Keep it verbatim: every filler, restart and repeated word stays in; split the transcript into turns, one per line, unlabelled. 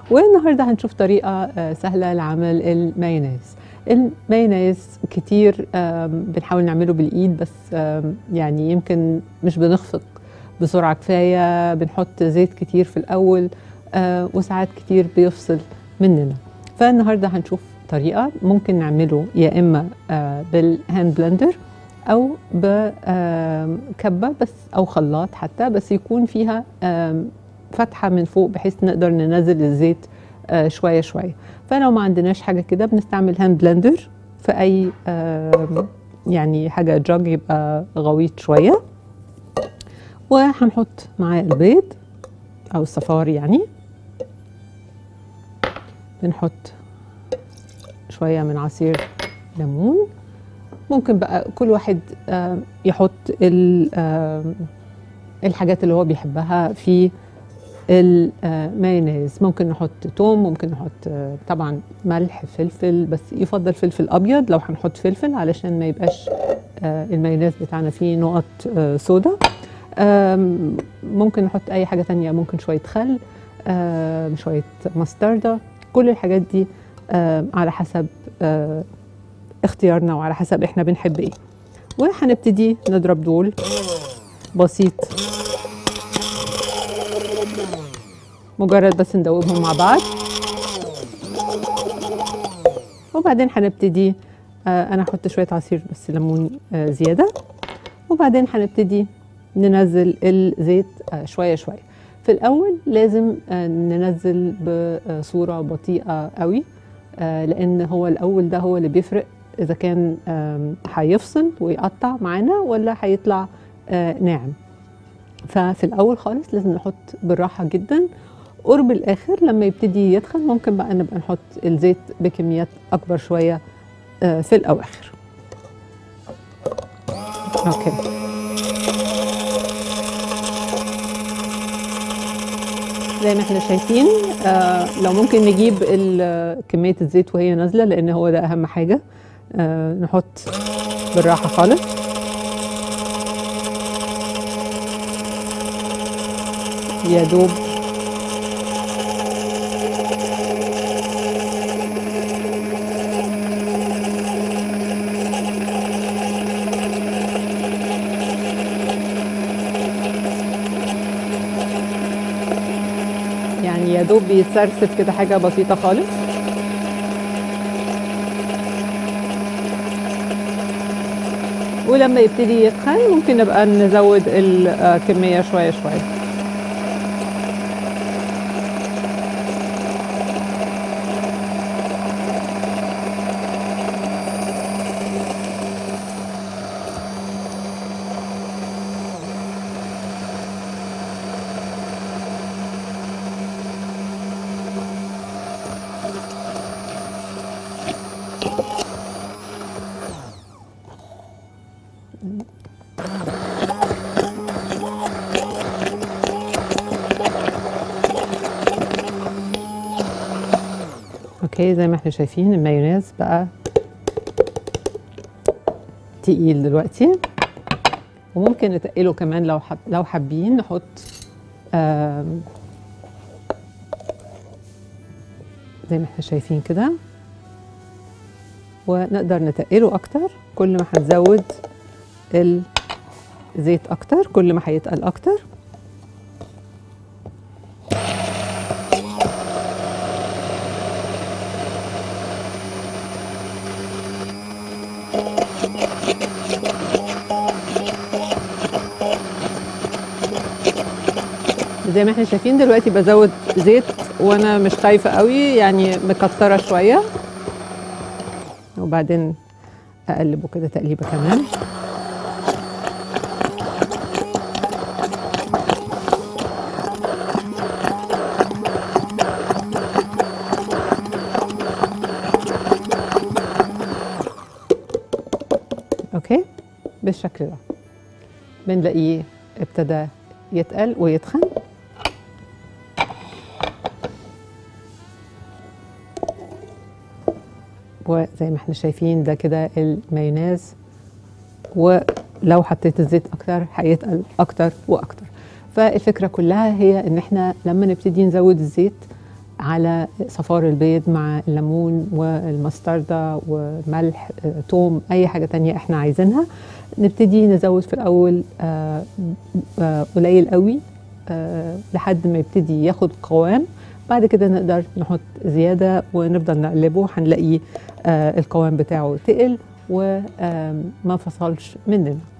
والنهارده هنشوف طريقه سهله لعمل المايونيز. المايونيز كتير بنحاول نعمله بالايد، بس يعني يمكن مش بنخفق بسرعه كفايه، بنحط زيت كتير في الاول وساعات كتير بيفصل مننا. فالنهارده هنشوف طريقه ممكن نعمله يا اما بالهاند بلندر او بكبه بس او خلاط حتى، بس يكون فيها فتحه من فوق بحيث نقدر ننزل الزيت شويه شويه. فلو ما عندناش حاجه كده بنستعمل هاند بلندر في اي يعني حاجه جاج يبقى غويط شويه، وهنحط معاه البيض او الصفار. يعني بنحط شويه من عصير ليمون. ممكن بقى كل واحد يحط الحاجات اللي هو بيحبها في المايونيز. ممكن نحط توم، ممكن نحط طبعا ملح، فلفل، بس يفضل فلفل ابيض لو هنحط فلفل علشان ما يبقاش المايونيز بتاعنا فيه نقط صودا. ممكن نحط اي حاجه تانية، ممكن شويه خل، شويه مستردة. كل الحاجات دي على حسب اختيارنا وعلى حسب احنا بنحب ايه. وهنبتدي نضرب دول بسيط، مجرد بس ندوبهم مع بعض. وبعدين هنبتدي آه انا هحط شويه عصير بس ليمون آه زياده، وبعدين هنبتدي ننزل الزيت آه شويه شويه. في الاول لازم آه ننزل بصوره بطيئه قوي، آه لان هو الاول ده هو اللي بيفرق اذا كان هيفصل ويقطع معانا ولا هيطلع آه ناعم. ففي الاول خالص لازم نحط بالراحه جدا. قرب الاخر لما يبتدي يدخل ممكن بقى نبقى نحط الزيت بكميات اكبر شويه آه في الاواخر. اوكي، زي ما احنا شايفين آه لو ممكن نجيب كميه الزيت وهي نازله، لان هو ده اهم حاجه. آه نحط بالراحه خالص. يا دوب يعني يا دوب بيتسرسب كده، حاجه بسيطه خالص. ولما يبتدي يسخن ممكن نبقى نزود الكميه شويه شويه. اوكي، زي ما احنا شايفين المايونيز بقى تقيل دلوقتي، وممكن نتقله كمان لو حب لو حابين نحط زي ما احنا شايفين كده، ونقدر نتقله اكتر. كل ما هنزود الزيت اكتر كل ما هيتقل اكتر. زي ما احنا شايفين دلوقتي بزود زيت وانا مش خايفه قوي، يعني مكتره شويه، وبعدين اقلبه كده تقليبه كمان. اوكي، بالشكل ده بنلاقيه ابتدى يتقل ويتخن. وزي ما احنا شايفين ده كده المايونيز، ولو حطيت الزيت اكتر هيتقل اكتر واكتر. فالفكره كلها هي ان احنا لما نبتدي نزود الزيت على صفار البيض مع الليمون والمستردة وملح، آه، توم، اي حاجة تانية احنا عايزينها. نبتدي نزود في الاول آه، آه، قليل قوي آه، لحد ما يبتدي ياخد قوام. بعد كده نقدر نحط زيادة ونفضل نقلبه، هنلاقي آه، القوام بتاعه تقل وما فصلش مننا.